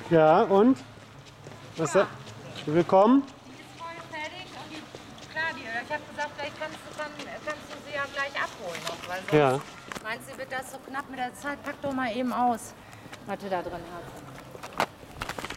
Ja, und? Was Ja. Willkommen. Die ist voll fertig und klar, ich habe gesagt, vielleicht kannst du sie ja gleich abholen noch, weil sonst Ja. meinst du, wird das so knapp mit der Zeit? Pack doch mal eben aus, was du da drin hast.